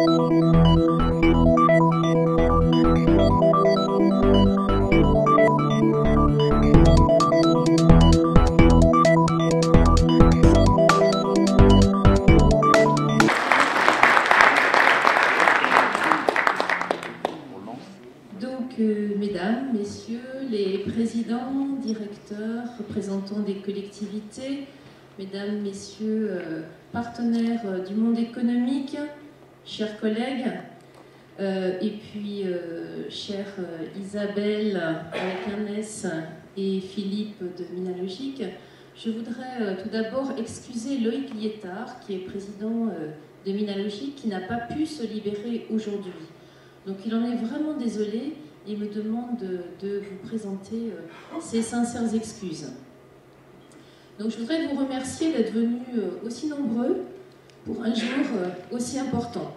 Mesdames, Messieurs, les présidents, directeurs, représentants des collectivités, Mesdames, Messieurs, partenaires du monde économique, chers collègues, et puis chère Isabelle avec un S et Philippe de Minalogic, je voudrais tout d'abord excuser Loïc Liétard, qui est président de Minalogic, qui n'a pas pu se libérer aujourd'hui. Donc il en est vraiment désolé. Il me demande de vous présenter ses sincères excuses. Donc je voudrais vous remercier d'être venus aussi nombreux pour un jour aussi important.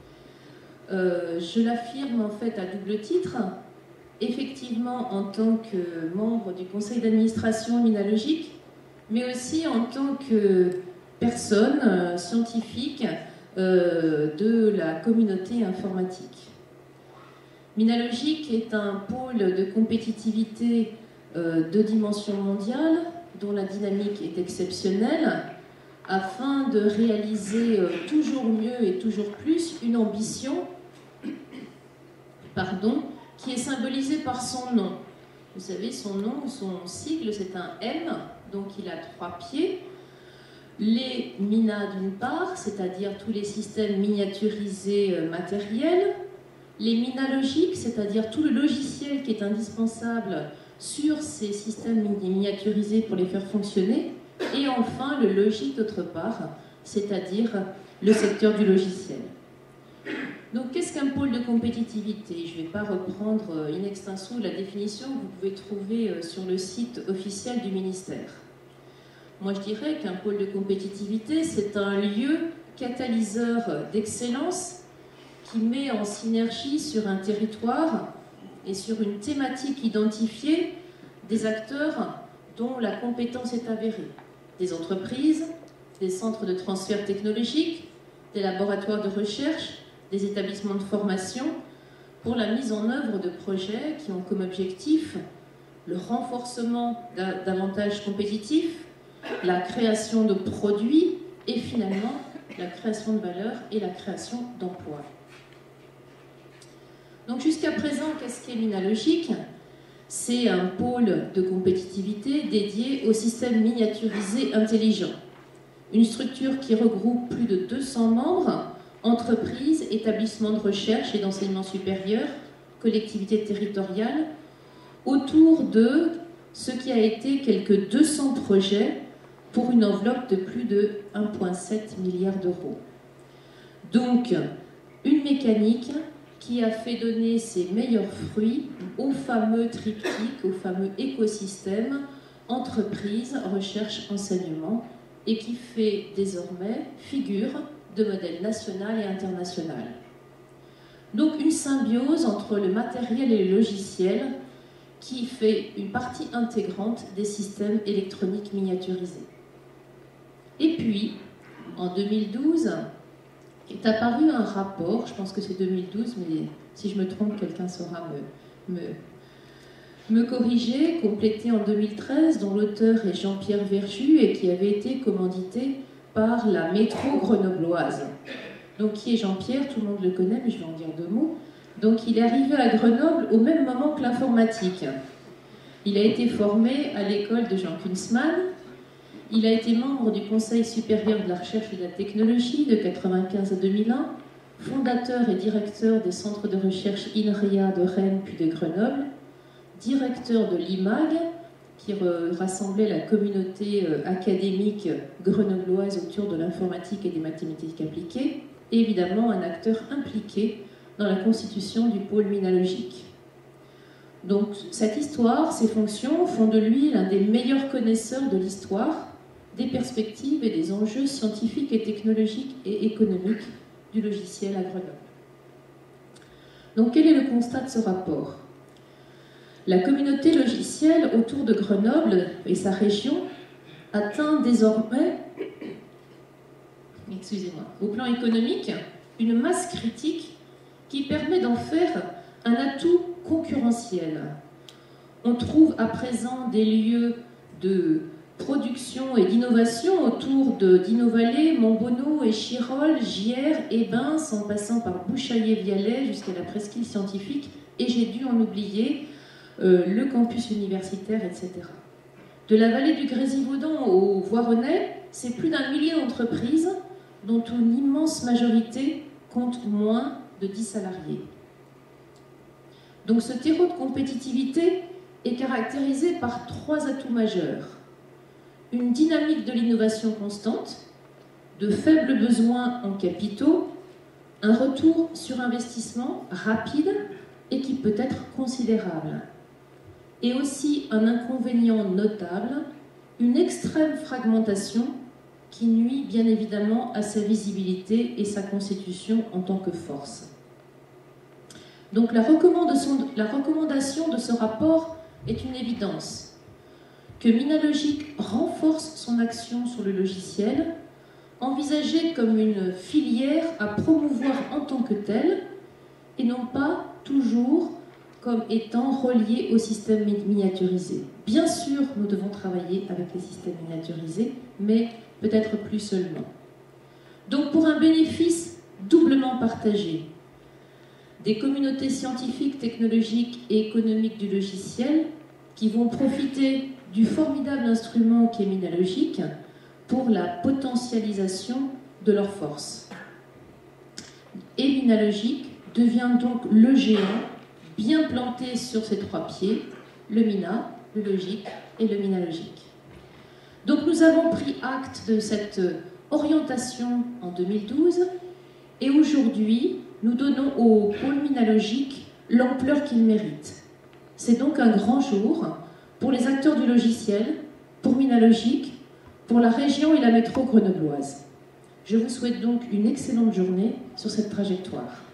Je l'affirme en fait à double titre, effectivement en tant que membre du conseil d'administration Minalogic, mais aussi en tant que personne scientifique de la communauté informatique. Minalogic est un pôle de compétitivité de dimension mondiale, dont la dynamique est exceptionnelle, afin de réaliser toujours mieux et toujours plus une ambition qui est symbolisée par son nom. Vous savez, son nom, son sigle, c'est un M, donc il a 3 pieds. Les MINA d'une part, c'est-à-dire tous les systèmes miniaturisés matériels. Les Minalogic, c'est-à-dire tout le logiciel qui est indispensable sur ces systèmes miniaturisés pour les faire fonctionner. Et enfin, le logique d'autre part, c'est-à-dire le secteur du logiciel. Donc, qu'est-ce qu'un pôle de compétitivité? Je ne vais pas reprendre in extenso la définition que vous pouvez trouver sur le site officiel du ministère. Moi, je dirais qu'un pôle de compétitivité, c'est un lieu catalyseur d'excellence qui met en synergie sur un territoire et sur une thématique identifiée des acteurs dont la compétence est avérée. Des entreprises, des centres de transfert technologique, des laboratoires de recherche, des établissements de formation, pour la mise en œuvre de projets qui ont comme objectif le renforcement d'avantages compétitifs, la création de produits et finalement la création de valeur et la création d'emplois. Donc jusqu'à présent, qu'est-ce qu'est Minalogic? C'est un pôle de compétitivité dédié au système miniaturisé intelligent. Une structure qui regroupe plus de 200 membres, entreprises, établissements de recherche et d'enseignement supérieur, collectivités territoriales, autour de ce qui a été quelques 200 projets pour une enveloppe de plus de 1,7 milliard d'euros. Donc, une mécanique qui a fait donner ses meilleurs fruits au fameux triptyque, au fameux écosystème entreprise, recherche, enseignement, et qui fait désormais figure de modèle national et international. Donc une symbiose entre le matériel et le logiciel qui fait une partie intégrante des systèmes électroniques miniaturisés. Et puis, en 2012, est apparu un rapport, je pense que c'est 2012, mais si je me trompe, quelqu'un saura me corriger, complété en 2013, dont l'auteur est Jean-Pierre Verjus et qui avait été commandité par la métro grenobloise. Donc qui est Jean-Pierre, tout le monde le connaît, mais je vais en dire 2 mots. Donc il est arrivé à Grenoble au même moment que l'informatique. Il a été formé à l'école de Jean Kunzmann. Il a été membre du Conseil supérieur de la recherche et de la technologie de 1995 à 2001, fondateur et directeur des centres de recherche INRIA de Rennes puis de Grenoble, directeur de l'IMAG, qui rassemblait la communauté académique grenobloise autour de l'informatique et des mathématiques appliquées, et évidemment un acteur impliqué dans la constitution du pôle Minalogic. Donc cette histoire, ses fonctions font de lui l'un des meilleurs connaisseurs de l'histoire, des perspectives et des enjeux scientifiques et technologiques et économiques du logiciel à Grenoble. Donc quel est le constat de ce rapport? La communauté logicielle autour de Grenoble et sa région atteint désormais, excusez-moi, au plan économique, une masse critique qui permet d'en faire un atout concurrentiel. On trouve à présent des lieux de production et d'innovation autour d'Innovalet, Montbonneau, Échirolles, Gières, Hébins, en passant par Bouchaillé-Vialet jusqu'à la presqu'île scientifique, et j'ai dû en oublier le campus universitaire, etc. De la vallée du Grésivaudan au Voironnais, c'est plus d'1 millier d'entreprises dont une immense majorité compte moins de 10 salariés. Donc ce terreau de compétitivité est caractérisé par 3 atouts majeurs. Une dynamique de l'innovation constante, de faibles besoins en capitaux, un retour sur investissement rapide et qui peut être considérable. Et aussi un inconvénient notable, une extrême fragmentation qui nuit bien évidemment à sa visibilité et sa constitution en tant que force. Donc la recommandation de ce rapport est une évidence, que Minalogic renforce son action sur le logiciel, envisagée comme une filière à promouvoir en tant que telle, et non pas toujours comme étant reliée au système miniaturisé. Bien sûr, nous devons travailler avec les systèmes miniaturisés, mais peut-être plus seulement. Donc pour un bénéfice doublement partagé, des communautés scientifiques, technologiques et économiques du logiciel qui vont profiter du formidable instrument qui est Minalogic pour la potentialisation de leurs forces. Et Minalogic devient donc le géant bien planté sur ses 3 pieds, le Mina, le Logic et le Minalogic. Donc nous avons pris acte de cette orientation en 2012 et aujourd'hui nous donnons au pôle Minalogic l'ampleur qu'il mérite. C'est donc un grand jour pour les acteurs du logiciel, pour Minalogic, pour la région et la métro grenobloise. Je vous souhaite donc une excellente journée sur cette trajectoire.